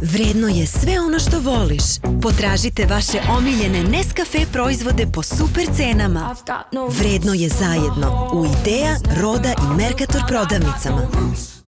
Vredno je sve ono što voliš. Potražite vaše omiljene Nescafe proizvode po super cenama. Vredno je zajedno u Idea, Roda i Mercator prodavnicama.